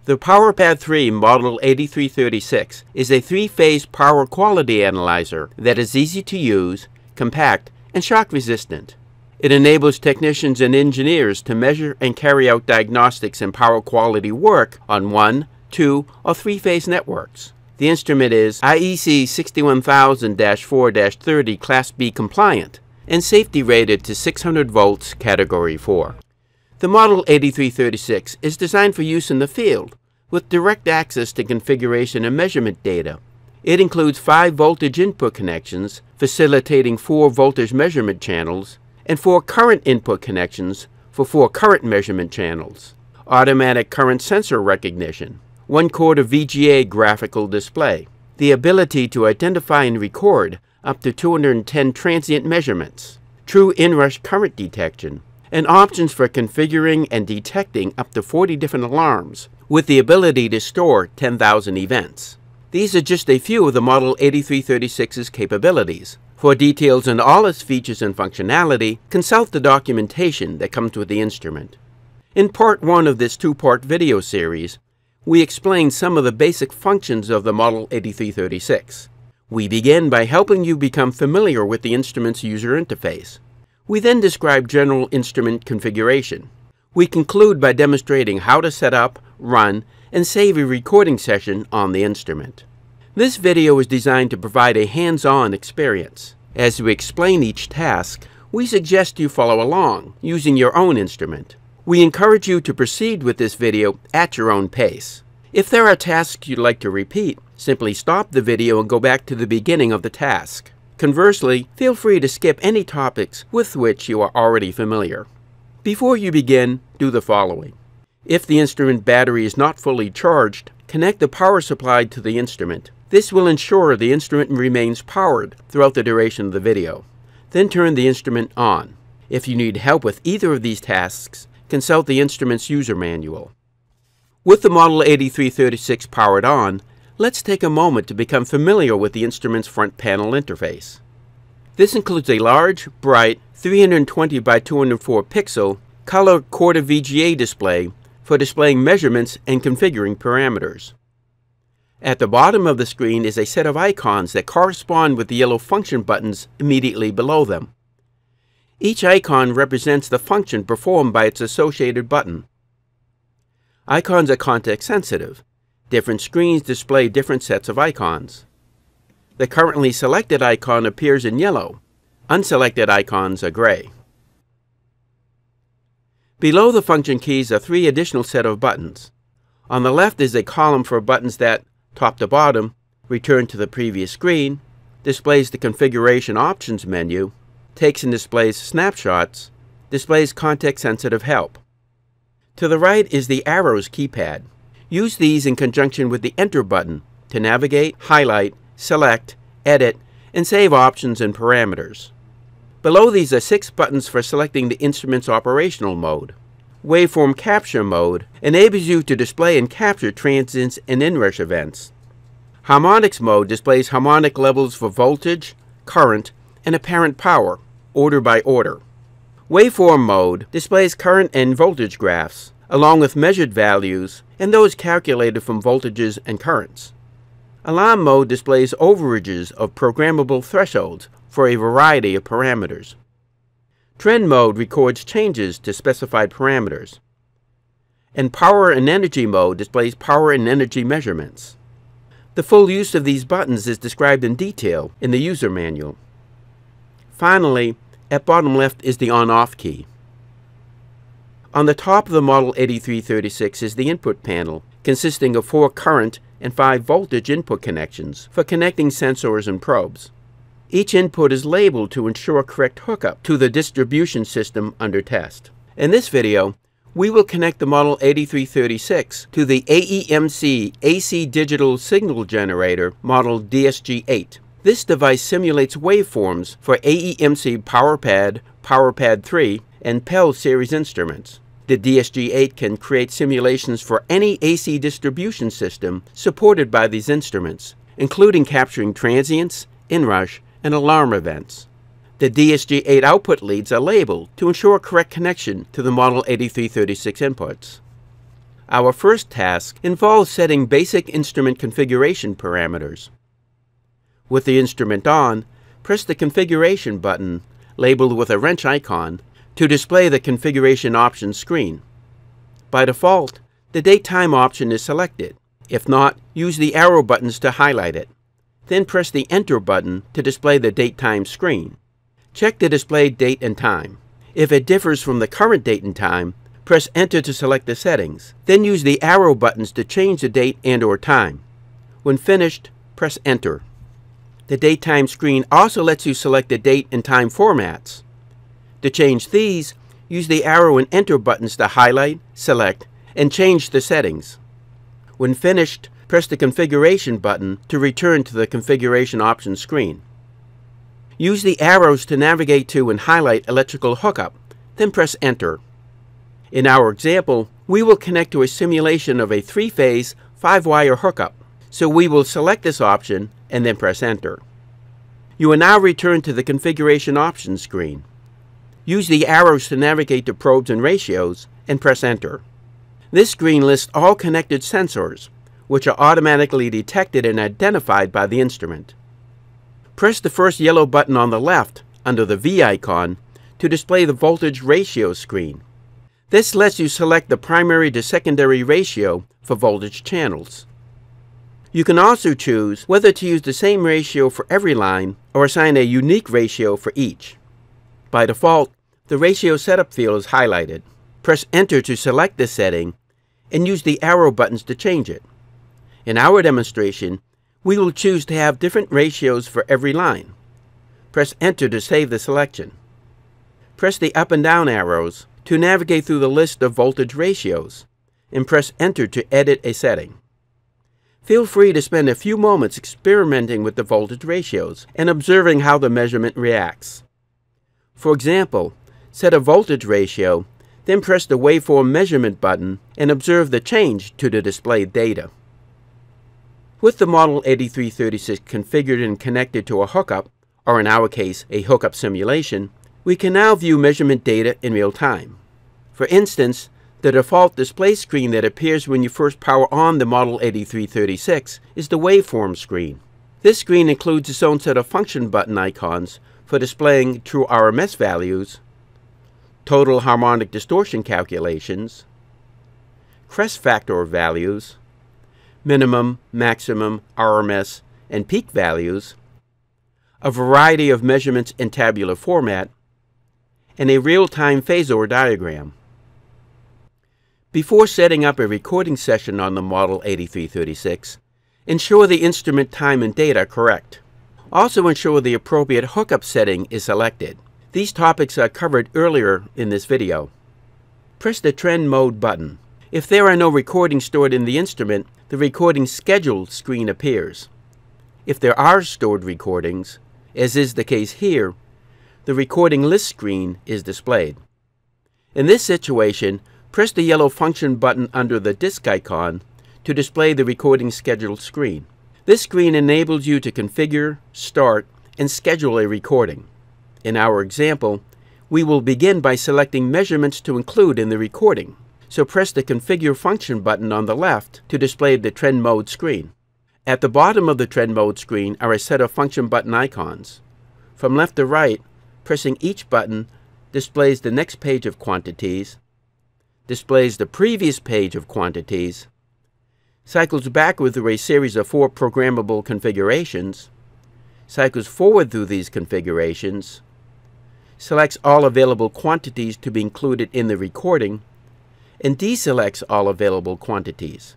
The PowerPad III Model 8336 is a three-phase power quality analyzer that is easy to use, compact, and shock-resistant. It enables technicians and engineers to measure and carry out diagnostics and power quality work on 1, 2, or 3-phase networks. The instrument is IEC 61000-4-30 Class B compliant and safety rated to 600 volts Category 4. The Model 8336 is designed for use in the field with direct access to configuration and measurement data. It includes 5 voltage input connections facilitating 4 voltage measurement channels and 4 current input connections for 4 current measurement channels, automatic current sensor recognition, 1/4 VGA graphical display, the ability to identify and record up to 210 transient measurements, true inrush current detection, and options for configuring and detecting up to 40 different alarms, with the ability to store 10,000 events. These are just a few of the Model 8336's capabilities. For details on all its features and functionality, consult the documentation that comes with the instrument. In Part 1 of this 2-part video series, we explain some of the basic functions of the Model 8336. We begin by helping you become familiar with the instrument's user interface. We then describe general instrument configuration. We conclude by demonstrating how to set up, run, and save a recording session on the instrument. This video is designed to provide a hands-on experience. As we explain each task, we suggest you follow along using your own instrument. We encourage you to proceed with this video at your own pace. If there are tasks you'd like to repeat, simply stop the video and go back to the beginning of the task. Conversely, feel free to skip any topics with which you are already familiar. Before you begin, do the following. If the instrument battery is not fully charged, connect the power supply to the instrument. This will ensure the instrument remains powered throughout the duration of the video. Then turn the instrument on. If you need help with either of these tasks, consult the instrument's user manual. With the Model 8336 powered on, let's take a moment to become familiar with the instrument's front panel interface. This includes a large, bright, 320 by 204 pixel color 1/4 VGA display for displaying measurements and configuring parameters. At the bottom of the screen is a set of icons that correspond with the yellow function buttons immediately below them. Each icon represents the function performed by its associated button. Icons are context sensitive. Different screens display different sets of icons. The currently selected icon appears in yellow. Unselected icons are gray. Below the function keys are 3 additional set of buttons. On the left is a column for buttons that, top to bottom, return to the previous screen, displays the configuration options menu, takes and displays snapshots, displays context-sensitive help. To the right is the arrows keypad. Use these in conjunction with the Enter button to navigate, highlight, select, edit, and save options and parameters. Below these are 6 buttons for selecting the instrument's operational mode. Waveform Capture Mode enables you to display and capture transients and inrush events. Harmonics Mode displays harmonic levels for voltage, current, and apparent power, order by order. Waveform Mode displays current and voltage graphs, along with measured values and those calculated from voltages and currents. Alarm Mode displays overages of programmable thresholds for a variety of parameters. Trend Mode records changes to specified parameters. And Power and Energy Mode displays power and energy measurements. The full use of these buttons is described in detail in the user manual. Finally, at bottom left is the on-off key. On the top of the Model 8336 is the input panel, consisting of 4 current and 5 voltage input connections for connecting sensors and probes. Each input is labeled to ensure correct hookup to the distribution system under test. In this video, we will connect the Model 8336 to the AEMC AC Digital Signal Generator Model DSG-8. This device simulates waveforms for AEMC PowerPad III, and PEL series instruments. The DSG-8 can create simulations for any AC distribution system supported by these instruments, including capturing transients, inrush, and alarm events. The DSG-8 output leads are labeled to ensure correct connection to the Model 8336 inputs. Our first task involves setting basic instrument configuration parameters. With the instrument on, press the configuration button, labeled with a wrench icon, to display the configuration options screen. By default, the date-time option is selected. If not, use the arrow buttons to highlight it. Then press the Enter button to display the date-time screen. Check the displayed date and time. If it differs from the current date and time, press Enter to select the settings. Then use the arrow buttons to change the date and/or time. When finished, press Enter. The date-time screen also lets you select the date and time formats. To change these, use the arrow and Enter buttons to highlight, select, and change the settings. When finished, press the Configuration button to return to the Configuration Options screen. Use the arrows to navigate to and highlight Electrical Hookup, then press Enter. In our example, we will connect to a simulation of a 3-phase, 5-wire hookup, so we will select this option and then press Enter. You will now return to the Configuration Options screen. Use the arrows to navigate to Probes and Ratios and press Enter. This screen lists all connected sensors, which are automatically detected and identified by the instrument. Press the first yellow button on the left, under the V icon, to display the voltage ratio screen. This lets you select the primary to secondary ratio for voltage channels. You can also choose whether to use the same ratio for every line or assign a unique ratio for each. By default, the ratio setup field is highlighted. Press Enter to select this setting and use the arrow buttons to change it. In our demonstration, we will choose to have different ratios for every line. Press Enter to save the selection. Press the up and down arrows to navigate through the list of voltage ratios, and press Enter to edit a setting. Feel free to spend a few moments experimenting with the voltage ratios and observing how the measurement reacts. For example, set a voltage ratio, then press the Waveform Measurement button and observe the change to the displayed data. With the Model 8336 configured and connected to a hookup, or in our case, a hookup simulation, we can now view measurement data in real time. For instance, the default display screen that appears when you first power on the Model 8336 is the waveform screen. This screen includes its own set of function button icons for displaying true RMS values, total harmonic distortion calculations, crest factor values, minimum, maximum, RMS, and peak values, a variety of measurements in tabular format, and a real-time phasor diagram. Before setting up a recording session on the Model 8336, ensure the instrument time and date are correct. Also ensure the appropriate hookup setting is selected. These topics are covered earlier in this video. Press the Trend Mode button. If there are no recordings stored in the instrument, the Recording Schedule screen appears. If there are stored recordings, as is the case here, the Recording List screen is displayed. In this situation, press the yellow function button under the disk icon to display the recording schedule screen. This screen enables you to configure, start, and schedule a recording. In our example, we will begin by selecting measurements to include in the recording. So press the Configure function button on the left to display the Trend Mode screen. At the bottom of the Trend Mode screen are a set of function button icons. From left to right, pressing each button displays the next page of quantities, displays the previous page of quantities, cycles backward through a series of 4 programmable configurations, cycles forward through these configurations, selects all available quantities to be included in the recording, and deselects all available quantities.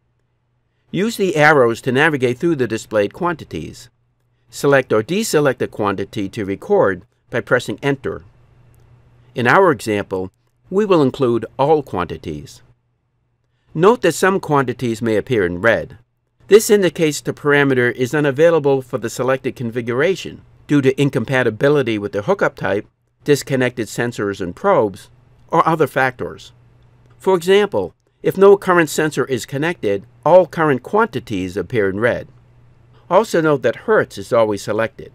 Use the arrows to navigate through the displayed quantities. Select or deselect a quantity to record by pressing Enter. In our example, we will include all quantities. Note that some quantities may appear in red. This indicates the parameter is unavailable for the selected configuration due to incompatibility with the hookup type, disconnected sensors and probes, or other factors. For example, if no current sensor is connected, all current quantities appear in red. Also note that Hertz is always selected.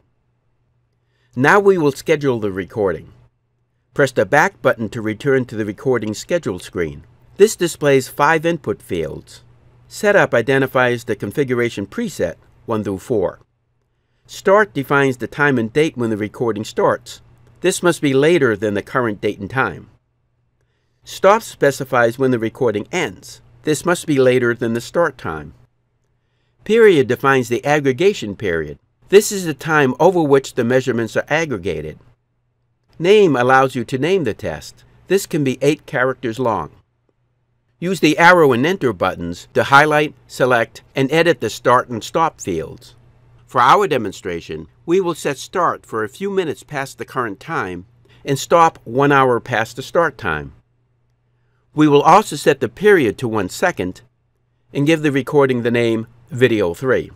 Now we will schedule the recording. Press the back button to return to the recording schedule screen. This displays 5 input fields. Setup identifies the configuration preset 1 through 4. Start defines the time and date when the recording starts. This must be later than the current date and time. Stop specifies when the recording ends. This must be later than the start time. Period defines the aggregation period. This is the time over which the measurements are aggregated. Name allows you to name the test. This can be 8 characters long. Use the arrow and enter buttons to highlight, select, and edit the start and stop fields. For our demonstration, we will set start for a few minutes past the current time and stop 1 hour past the start time. We will also set the period to 1 second and give the recording the name Video 3.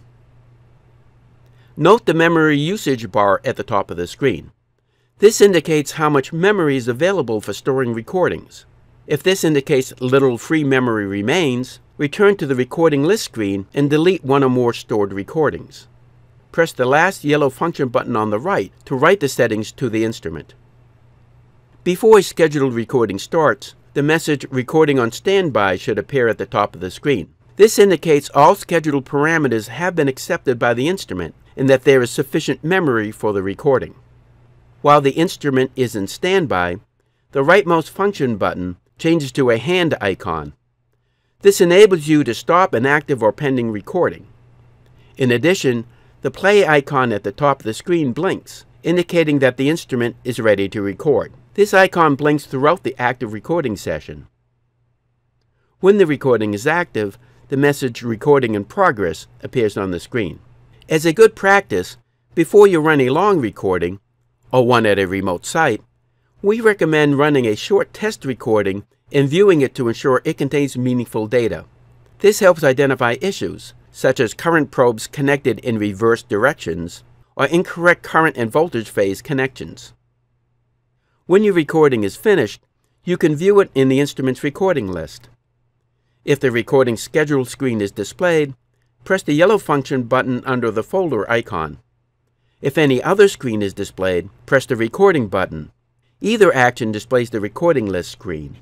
Note the memory usage bar at the top of the screen. This indicates how much memory is available for storing recordings. If this indicates little free memory remains, return to the recording list screen and delete one or more stored recordings. Press the last yellow function button on the right to write the settings to the instrument. Before a scheduled recording starts, the message "Recording on standby" should appear at the top of the screen. This indicates all scheduled parameters have been accepted by the instrument and that there is sufficient memory for the recording. While the instrument is in standby, the rightmost function button changes to a hand icon. This enables you to stop an active or pending recording. In addition, the play icon at the top of the screen blinks, indicating that the instrument is ready to record. This icon blinks throughout the active recording session. When the recording is active, the message "Recording in progress" appears on the screen. As a good practice, before you run a long recording, or one at a remote site, we recommend running a short test recording and viewing it to ensure it contains meaningful data. This helps identify issues, such as current probes connected in reverse directions, or incorrect current and voltage phase connections. When your recording is finished, you can view it in the instrument's recording list. If the recording schedule screen is displayed, press the yellow function button under the folder icon. If any other screen is displayed, press the recording button. Either action displays the recording list screen.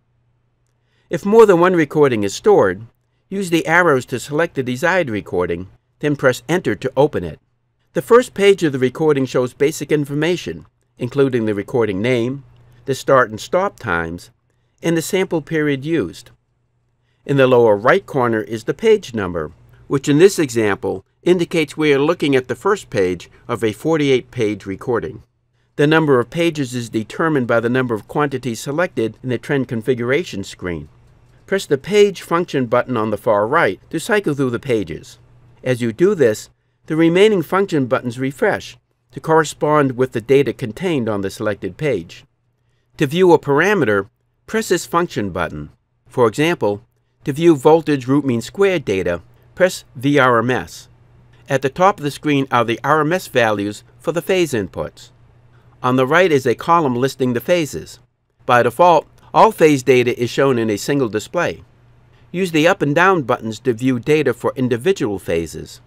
If more than one recording is stored, use the arrows to select the desired recording, then press Enter to open it. The first page of the recording shows basic information, including the recording name, the start and stop times, and the sample period used. In the lower right corner is the page number, which in this example indicates we are looking at the first page of a 48-page recording. The number of pages is determined by the number of quantities selected in the trend configuration screen. Press the Page function button on the far right to cycle through the pages. As you do this, the remaining function buttons refresh to correspond with the data contained on the selected page. To view a parameter, press this function button. For example, to view voltage root mean squared data, press VRMS. At the top of the screen are the RMS values for the phase inputs. On the right is a column listing the phases. By default, all phase data is shown in a single display. Use the up and down buttons to view data for individual phases.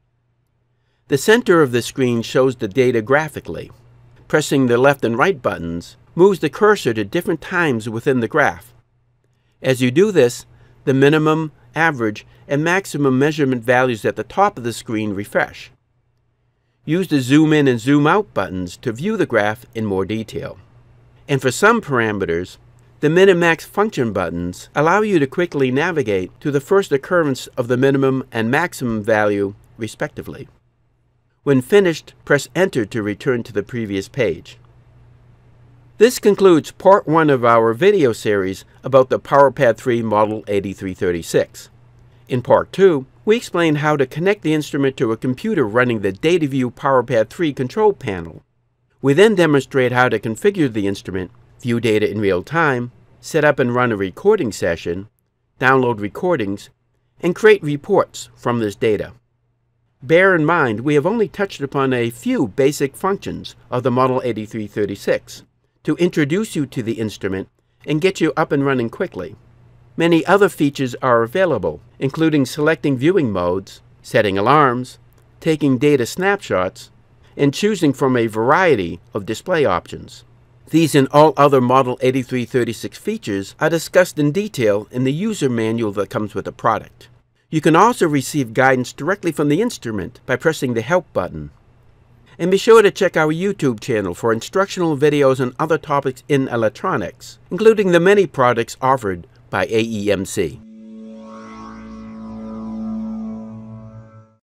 The center of the screen shows the data graphically. Pressing the left and right buttons moves the cursor to different times within the graph. As you do this, the minimum, average, and maximum measurement values at the top of the screen refresh. Use the zoom in and zoom out buttons to view the graph in more detail. And for some parameters, the min and max function buttons allow you to quickly navigate to the first occurrence of the minimum and maximum value, respectively. When finished, press Enter to return to the previous page. This concludes part 1 of our video series about the PowerPad III Model 8336. In part 2, we explained how to connect the instrument to a computer running the DataView PowerPad III control panel. We then demonstrate how to configure the instrument, view data in real time, set up and run a recording session, download recordings, and create reports from this data. Bear in mind, we have only touched upon a few basic functions of the Model 8336 to introduce you to the instrument and get you up and running quickly. Many other features are available, including selecting viewing modes, setting alarms, taking data snapshots, and choosing from a variety of display options. These and all other Model 8336 features are discussed in detail in the user manual that comes with the product. You can also receive guidance directly from the instrument by pressing the Help button. And be sure to check our YouTube channel for instructional videos on other topics in electronics, including the many products offered by AEMC.